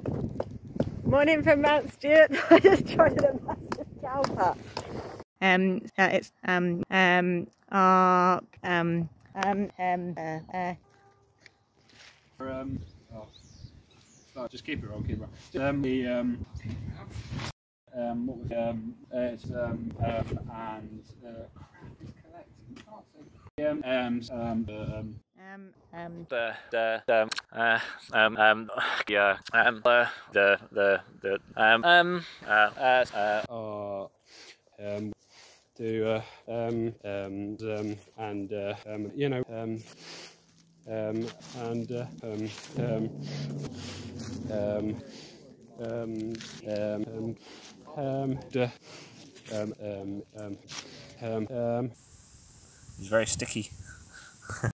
Morning from Mount Stewart. I just tried a massive cowpat. It's just keep it on, keep it on. What was it's and you know It's very sticky.